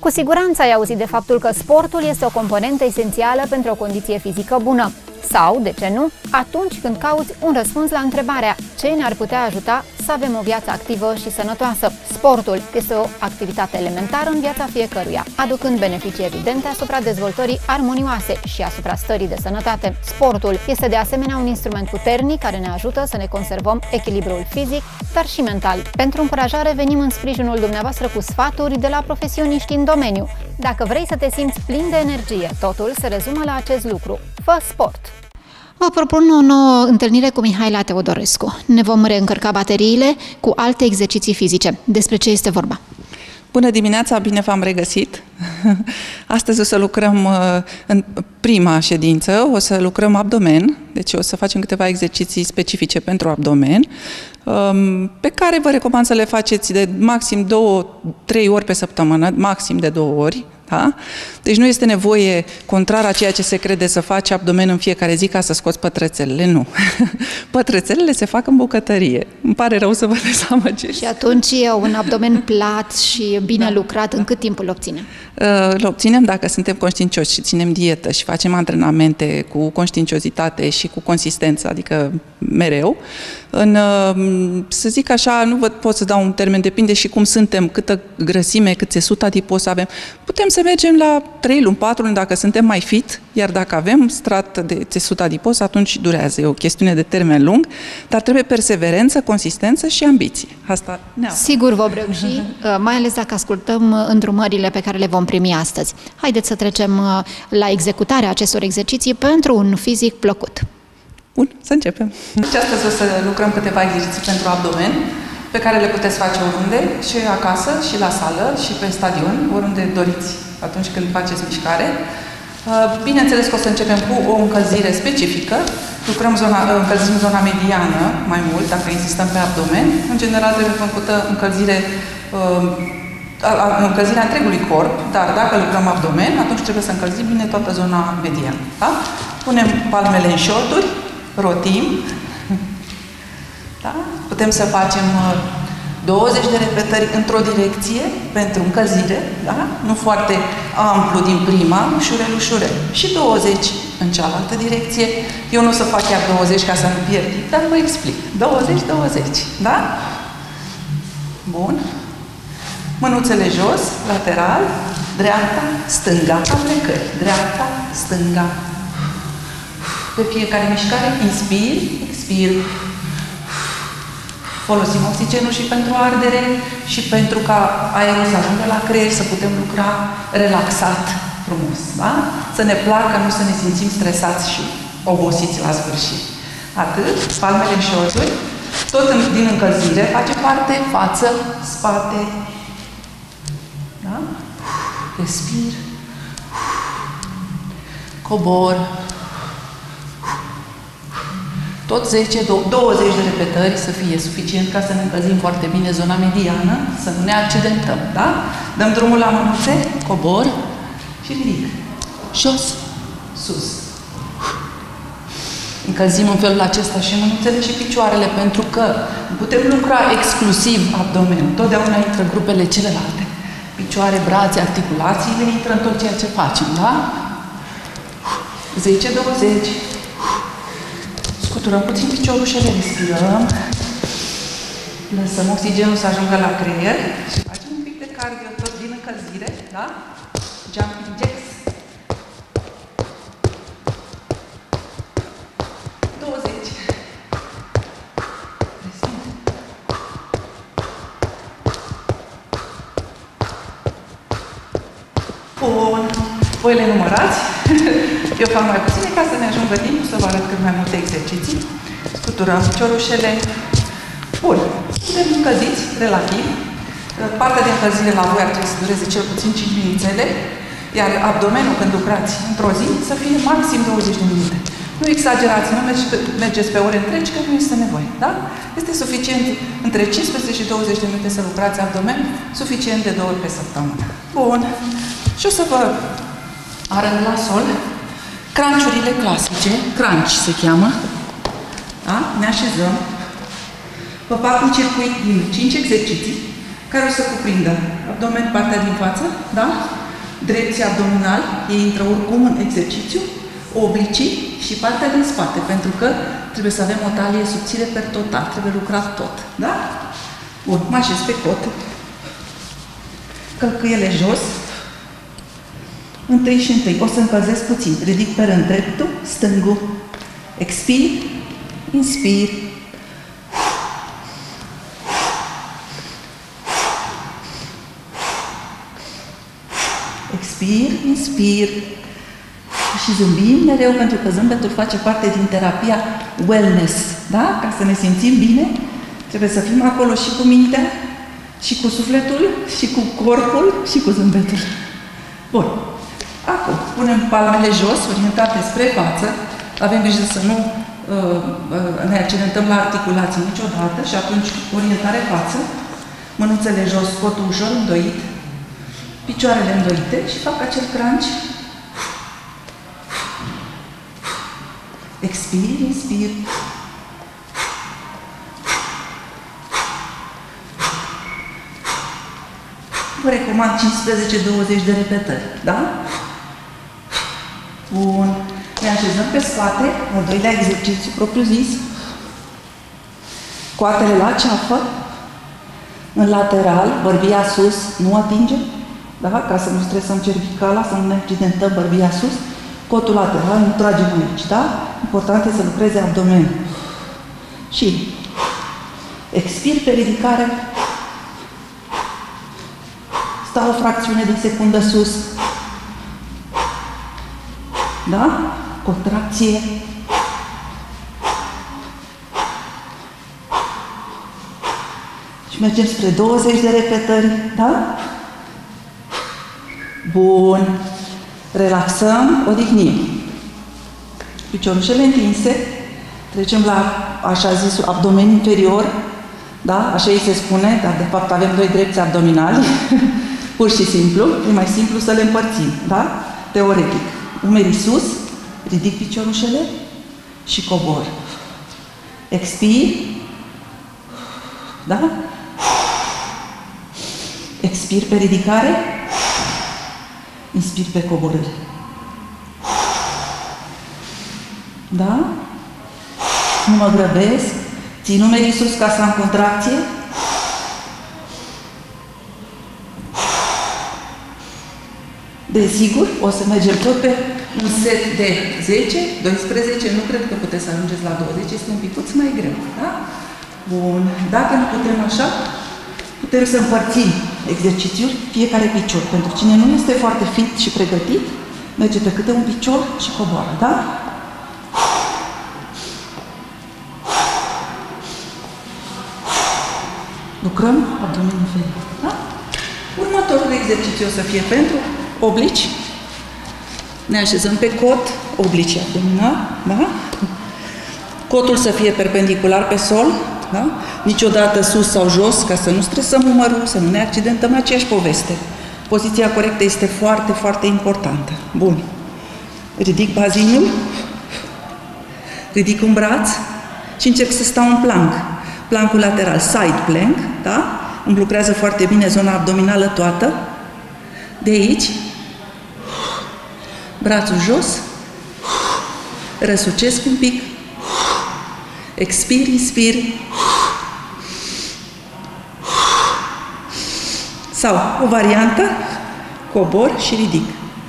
Cu siguranță ai auzit de faptul că sportul este o componentă esențială pentru o condiție fizică bună. Sau, de ce nu, atunci când cauți un răspuns la întrebarea ce ne-ar putea ajuta să avem o viață activă și sănătoasă. Sportul este o activitate elementară în viața fiecăruia, aducând beneficii evidente asupra dezvoltării armonioase și asupra stării de sănătate. Sportul este de asemenea un instrument puternic care ne ajută să ne conservăm echilibrul fizic, dar și mental. Pentru încurajare venim în sprijinul dumneavoastră cu sfaturi de la profesioniști în domeniu. Dacă vrei să te simți plin de energie, totul se rezumă la acest lucru. Fă sport! Vă propun o nouă întâlnire cu Mihaela Teodorescu. Ne vom reîncărca bateriile cu alte exerciții fizice. Despre ce este vorba? Bună dimineața, bine v-am regăsit! Astăzi o să lucrăm în prima ședință, o să lucrăm abdomen, deci o să facem câteva exerciții specifice pentru abdomen, pe care vă recomand să le faceți de maxim 2-3 ori pe săptămână, maxim de 2 ori. Da? Deci nu este nevoie, contrar a ceea ce se crede, să faci abdomen în fiecare zi ca să scoți pătrățelele, nu. Pătrățelele se fac în bucătărie. Îmi pare rău să vă dezamăgesc. Și atunci un abdomen plat și bine lucrat, în cât timp îl obținem? Îl obținem dacă suntem conștiincioși și ținem dietă și facem antrenamente cu conștiinciozitate și cu consistență, adică mereu. Să zic așa, nu pot să dau un termen, depinde și cum suntem, câtă grăsime, cât țesut adipos avem. Putem să mergem la 3 luni, 4 luni dacă suntem mai fit, iar dacă avem strat de țesut adipos, atunci durează. E o chestiune de termen lung, dar trebuie perseverență, consistență și ambiție. Asta neapărat. Sigur vom reuși, mai ales dacă ascultăm îndrumările pe care le vom primi astăzi. Haideți să trecem la executarea acestor exerciții pentru un fizic plăcut. Bun, să începem. Deci astăzi o să lucrăm câteva exerciții pentru abdomen, pe care le puteți face oriunde, și acasă, și la sală, și pe stadion, oriunde doriți atunci când faceți mișcare. Bineînțeles că o să începem cu o încălzire specifică. Încălzim zona mediană mai mult, dacă insistăm pe abdomen. În general trebuie făcută încălzirea întregului corp, dar dacă lucrăm abdomen, atunci trebuie să încălzim bine toată zona mediană. Da? Punem palmele în șorturi, rotim. Da? Putem să facem 20 de repetări într-o direcție pentru încălzire, da? Nu foarte amplu din prima, ușurel, ușurel. Și 20 în cealaltă direcție. Eu nu o să fac chiar 20 ca să nu pierd, dar vă explic. 20, da? Bun. Mânuțele jos, lateral, dreapta, stânga, aplecări. Dreapta, stânga. Pe fiecare mișcare, inspir, expir. Folosim oxigenul și pentru ardere și pentru ca aerul să ajungă la creier, să putem lucra relaxat, frumos. Da? Să ne placă, nu să ne simțim stresați și obosiți la sfârșit. Atât, palmele în șorturi, tot din încălzire, face parte, față, spate. Da? Respir. Cobor. Tot 10-20 de repetări să fie suficient ca să ne încălzim foarte bine zona mediană, să nu ne accidentăm, da? Dăm drumul la mânuțe, cobor și ridic. Jos, sus. Încălzim în felul acesta și mânuțele și picioarele, pentru că putem lucra exclusiv abdomen. Totdeauna intră grupele celelalte. Picioare, brațe, articulațiile, intră în tot ceea ce facem, da? 10-20. Scuturăm puțin piciorușele, respirăm. Lăsăm oxigenul să ajungă la creier și facem un pic de cardio tot din încălzire, da? Jumping jacks. 20. Respir. Bun. Voi le numărați. Eu fac mai puține ca să ne ajungă timpul să vă arăt cât mai multe exerciții. Scuturăm piciorușele. Bun. Suntem încălziți, relativ. Partea de încălzire la voi ar trebui să dureze cel puțin 5 minuțele, iar abdomenul, când lucrați într-o zi, să fie maxim 20 de minute. Nu exagerați, nu mergeți pe ore întregi, că nu este nevoie. Da? Este suficient între 15 și 20 de minute să lucrați abdomen, suficient de 2 ori pe săptămână. Bun. Și o să vă arăt la sol cranciurile clasice, crunch se cheamă. Da? Ne așezăm. Vă fac un circuit din 5 exerciții care o să cuprindă abdomen, partea din față, da? Drepții abdominali, ei intră oricum în exercițiu, oblicii și partea din spate, pentru că trebuie să avem o talie subțire per total, trebuie lucrat tot. Da? Bun, mă așez pe cot, călcâiele jos, întâi și întâi, o să încălzesc puțin, ridic pe rând dreptul, stângul, expir, inspir, expir, inspir și zâmbim mereu, pentru că zâmbetul face parte din terapia wellness, da? Ca să ne simțim bine, trebuie să fim acolo și cu mintea, și cu sufletul, și cu corpul, și cu zâmbetul. Bun. Acum, punem palmele jos, orientate spre față, avem grijă să nu ne accidentăm la articulații niciodată și atunci orientare față, mânuțele jos, cotul ușor îndoit, picioarele îndoite și fac acel crunch. Expir, inspir. Vă recomand 15-20 de repetări, da? Bun. Ne așezăm pe spate, al doilea exercițiu propriu-zis. Coatele la ceafă, în lateral, bărbia sus, nu atinge, da? Ca să nu stresăm cervicala, să nu ne accidentăm, bărbia sus. Cotul lateral, nu tragem aici, da? Important e să lucreze abdomenul. Și expir pe ridicare. Stau o fracțiune de secundă sus. Da? Contracție. Și mergem spre 20 de repetări. Da? Bun. Relaxăm, odihnim. Piciorușele întinse. Trecem la, așa zis, abdomen inferior. Da? Așa îi se spune, dar de fapt avem doi drepți abdominali. Pur și simplu. E mai simplu să le împărțim. Da? Teoretic. Umerii sus, ridic piciorușele și cobor. Expir. Da? Expir pe ridicare. Inspir pe coborâre. Da? Nu mă grăbesc. Țin umerii sus ca să am contracție. Desigur, o să mergem tot pe un set de 10, 12, nu cred că puteți să ajungeți la 20, este un picuț mai greu, da? Bun. Dacă nu putem așa, putem să împărțim exercițiul fiecare picior. Pentru cine nu este foarte fit și pregătit, merge pe câte un picior și coboară, da? Lucrăm abdomenul inferior, da? Următorul exercițiu o să fie pentru oblici. Ne așezăm pe cot, oblici abdominal, da? Cotul să fie perpendicular pe sol, da? Niciodată sus sau jos, ca să nu stresăm umărul, să nu ne accidentăm, aceeași poveste. Poziția corectă este foarte, foarte importantă. Bun. Ridic bazinul, ridic un braț și încerc să stau în plank. Plancul lateral, side plank, da? Îmi lucrează foarte bine zona abdominală toată. De aici, brațul jos, răsucesc un pic, expir, inspir, sau o variantă, cobor și ridic.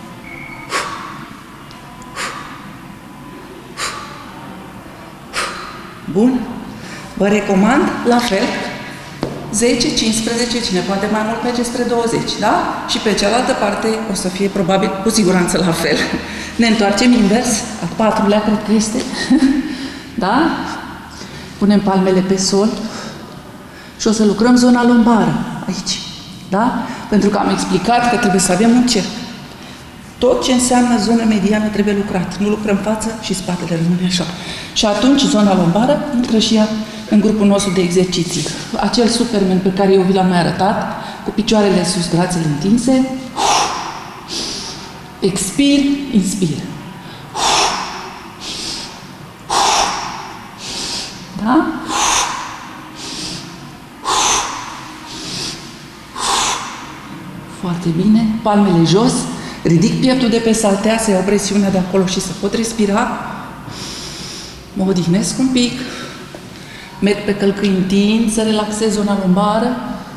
Bun? Vă recomand la fel 10, 15, cine poate mai mult merge spre 20, da? Și pe cealaltă parte o să fie probabil cu siguranță la fel. Ne întoarcem invers, a patrulea cred că este, da? Punem palmele pe sol și o să lucrăm zona lumbară, aici, da? Pentru că am explicat că trebuie să avem un cerc. Tot ce înseamnă zonă mediană trebuie lucrat. Nu lucrăm față și spatele rămâne așa. Și atunci zona lumbară intră și ea în grupul nostru de exerciții. Acel Superman pe care eu vi l-am mai arătat, cu picioarele sus, brațele întinse. Expir, inspir. Da? Foarte bine. Palmele jos. Ridic pieptul de pe saltea, să iau presiunea de acolo și să pot respira. Mă odihnesc un pic. Merg pe călcâi, întind, să relaxez zona lumbară.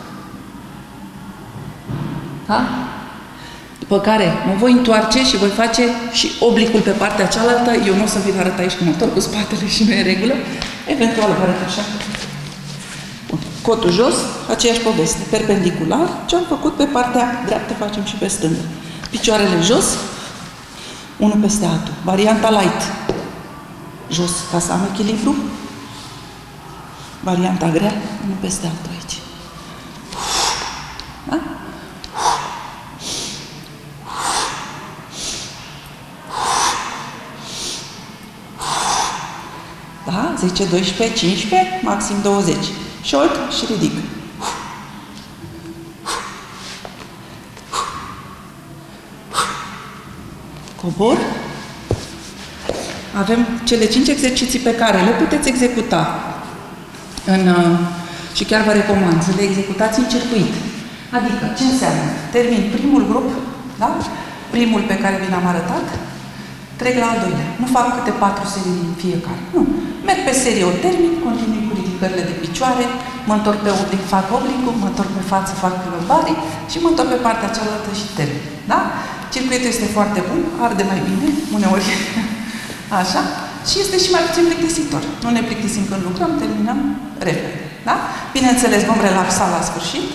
Da? După care mă voi întoarce și voi face și oblicul pe partea cealaltă. Eu nu o să vi-l arăt aici, că mă întorc cu spatele și nu e în regulă. Eventual vă arăt așa. Bun. Cotul jos, aceeași poveste. Perpendicular, ce am făcut pe partea dreaptă, facem și pe stângă. Picioarele jos, unul peste altul. Varianta light. Jos, ca să am echilibru. Varianta grea, unul peste altul aici. Da? Da? 10, 12, 15, maxim 20. Șold și ridic. Cobor. Avem cele 5 exerciții pe care le puteți executa și chiar vă recomand să le executați în circuit. Adică, ce înseamnă? Termin primul grup, da? Primul pe care vi l-am arătat, trec la al doilea. Nu fac câte 4 serii din fiecare. Nu. Merg pe serie, o termin, continui cu ridicările de picioare, mă întorc pe oblic, fac oblicul, mă întorc pe față, fac lumbarii și mă întorc pe partea cealaltă și termin. Da? Circuitul este foarte bun, arde mai bine, uneori. Așa. Și este și mai puțin plictisitor. Nu ne plictisim când lucrăm, terminăm repede. Da? Bineînțeles, vom relaxa la sfârșit.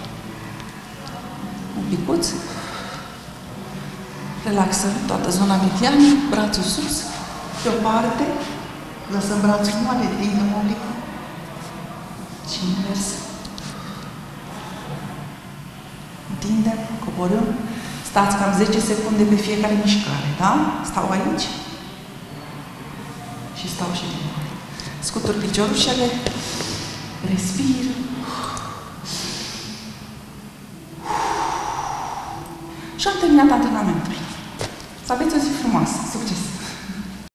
Un picuț. Relaxăm toată zona mediană, brațul sus, pe o parte, lăsăm brațul mare, tindem oblicul și invers. Întindem, coborâm, stați cam 10 secunde pe fiecare mișcare, da? Stau aici și stau și din nou. Scutur piciorușele, respir. Și am terminat antrenamentul. Să aveți o zi frumoasă. Succes!